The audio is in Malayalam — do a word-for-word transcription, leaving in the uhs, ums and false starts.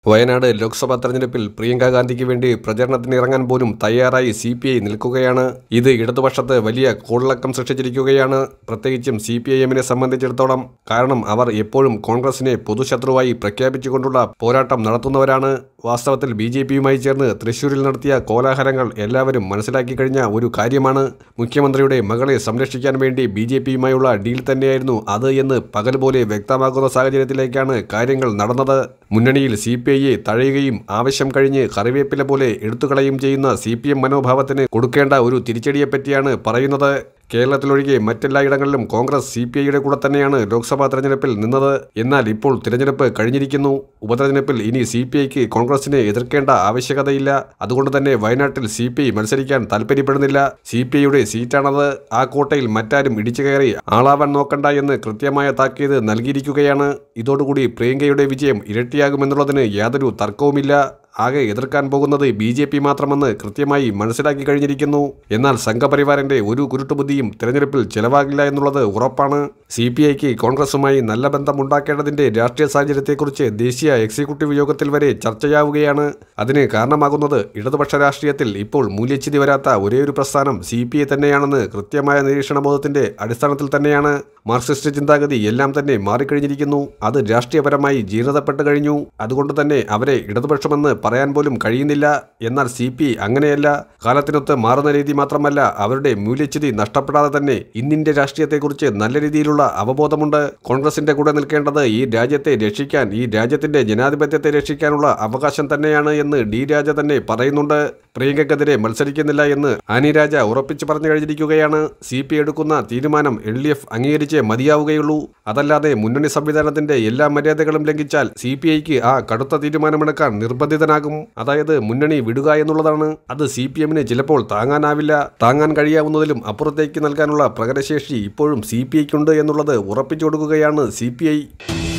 വയനാട് ലോക്സഭാ തെരഞ്ഞെടുപ്പിൽ പ്രിയങ്ക ഗാന്ധിക്ക് വേണ്ടി പ്രചരണത്തിന് ഇറങ്ങാൻ പോലും തയ്യാറായി സി പി ഐ നിൽക്കുകയാണ്. ഇത് ഇടതുപക്ഷത്ത് വലിയ കോളിളക്കം സൃഷ്ടിച്ചിരിക്കുകയാണ്, പ്രത്യേകിച്ചും സി പി ഐ എമ്മിനെ സംബന്ധിച്ചിടത്തോളം. കാരണം അവർ എപ്പോഴും കോൺഗ്രസിനെ പൊതുശത്രുവായി പ്രഖ്യാപിച്ചുകൊണ്ടുള്ള പോരാട്ടം നടത്തുന്നവരാണ്. വാസ്തവത്തിൽ ബി ജെ പിയുമായി ചേർന്ന് തൃശൂരിൽ നടത്തിയ കോലാഹലങ്ങൾ എല്ലാവരും മനസ്സിലാക്കി കഴിഞ്ഞ ഒരു കാര്യമാണ്. മുഖ്യമന്ത്രിയുടെ മകളെ സംരക്ഷിക്കാൻ വേണ്ടി ബി ജെ പിയുമായുള്ള ഡീൽ തന്നെയായിരുന്നു അത് എന്ന് പകൽ പോലെ വ്യക്തമാക്കുന്ന സാഹചര്യത്തിലേക്കാണ് കാര്യങ്ങൾ നടന്നത്. മുന്നണിയിൽ സി പി ഐയെ തഴയുകയും ആവശ്യം കഴിഞ്ഞ് കറിവേപ്പില പോലെ എടുത്തുകളയും ചെയ്യുന്ന സി പി എം മനോഭാവത്തിന് കൊടുക്കേണ്ട ഒരു തിരിച്ചടിയെപ്പറ്റിയാണ് പറയുന്നത്. കേരളത്തിലൊഴികെ മറ്റെല്ലായിടങ്ങളിലും കോൺഗ്രസ് സി പി ഐയുടെ കൂടെ തന്നെയാണ് ലോക്സഭാ തെരഞ്ഞെടുപ്പിൽ നിന്നത്. എന്നാൽ ഇപ്പോൾ തിരഞ്ഞെടുപ്പ് കഴിഞ്ഞിരിക്കുന്നു. ഉപതെരഞ്ഞെടുപ്പിൽ ഇനി സി പി ഐക്ക് കോൺഗ്രസിനെ എതിർക്കേണ്ട ആവശ്യകതയില്ല. അതുകൊണ്ട് തന്നെ വയനാട്ടിൽ സി പി ഐ മത്സരിക്കാൻ താല്പര്യപ്പെടുന്നില്ല. സി പി ഐയുടെ സീറ്റാണത്. ആ കോട്ടയിൽ മറ്റാരും ഇടിച്ചു കയറി ആളാവാൻ നോക്കണ്ട എന്ന് കൃത്യമായ താക്കീത് നൽകിയിരിക്കുകയാണ്. ഇതോടുകൂടി പ്രിയങ്കയുടെ വിജയം ഇരട്ടിയാകുമെന്നുള്ളതിന് യാതൊരു തർക്കവുമില്ല. ആകെ എതിർക്കാൻ പോകുന്നത് ബി ജെ പി മാത്രമെന്ന് കൃത്യമായി മനസ്സിലാക്കി കഴിഞ്ഞിരിക്കുന്നു. എന്നാൽ സംഘപരിവാറിന്റെ ഒരു കുരുട്ടുബുദ്ധിയും തിരഞ്ഞെടുപ്പിൽ ചെലവാകില്ല എന്നുള്ളത് ഉറപ്പാണ്. സി പി ഐക്ക് കോൺഗ്രസുമായി നല്ല ബന്ധം ഉണ്ടാക്കേണ്ടതിന്റെ രാഷ്ട്രീയ സാഹചര്യത്തെക്കുറിച്ച് ദേശീയ എക്സിക്യൂട്ടീവ് യോഗത്തിൽ വരെ ചർച്ചയാവുകയാണ്. അതിന് കാരണമാകുന്നത് ഇടതുപക്ഷ രാഷ്ട്രീയത്തിൽ ഇപ്പോൾ മൂല്യച്യുതി വരാത്ത ഒരേയൊരു പ്രസ്ഥാനം സി പി ഐ തന്നെയാണെന്ന് കൃത്യമായ നിരീക്ഷണബോധത്തിന്റെ അടിസ്ഥാനത്തിൽ തന്നെയാണ്. മാർക്സിസ്റ്റ് ചിന്താഗതി എല്ലാം തന്നെ മാറിക്കഴിഞ്ഞിരിക്കുന്നു. അത് രാഷ്ട്രീയപരമായി ജീർണതപ്പെട്ട് കഴിഞ്ഞു. അതുകൊണ്ട് തന്നെ അവരെ ഇടതുപക്ഷമെന്ന് പറയാൻ പോലും കഴിയുന്നില്ല. എന്നാൽ സി പി അങ്ങനെയല്ല. കാലത്തിനൊത്ത് മാറുന്ന രീതി മാത്രമല്ല, അവരുടെ മൂല്യച്യുതി നഷ്ടപ്പെടാതെ തന്നെ ഇന്നിന്റെ രാഷ്ട്രീയത്തെക്കുറിച്ച് നല്ല രീതിയിലുള്ള അവബോധമുണ്ട്. കോൺഗ്രസിന്റെ കൂടെ നിൽക്കേണ്ടത് ഈ രാജ്യത്തെ രക്ഷിക്കാൻ, ഈ രാജ്യത്തിന്റെ ജനാധിപത്യത്തെ രക്ഷിക്കാനുള്ള അവകാശം തന്നെയാണ് എന്ന് ഡി രാജ തന്നെ പറയുന്നുണ്ട്. പ്രിയങ്കക്കെതിരെ മത്സരിക്കുന്നില്ല എന്ന് ആനി രാജ ഉറപ്പിച്ചു പറഞ്ഞു കഴിഞ്ഞിരിക്കുകയാണ്. സി പി എടുക്കുന്ന തീരുമാനം എൽ ഡി എഫ് അംഗീകരിച്ച് മതിയാവുകയുള്ളൂ. അതല്ലാതെ മുന്നണി സംവിധാനത്തിന്റെ എല്ലാ മര്യാദകളും ലംഘിച്ചാൽ സി പി ഐക്ക് ആ കടുത്ത തീരുമാനമെടുക്കാൻ നിർബന്ധിതനാകും. അതായത് മുന്നണി വിടുക എന്നുള്ളതാണ്. അത് സി പി എമ്മിന് ചിലപ്പോൾ താങ്ങാനാവില്ല. താങ്ങാൻ കഴിയാവുന്നതിലും അപ്പുറത്തേക്ക് നൽകാനുള്ള പ്രകടശേഷി ഇപ്പോഴും സി പി ഐക്കുണ്ട് എന്നുള്ളത് ഉറപ്പിച്ചു കൊടുക്കുകയാണ് സി പി ഐ.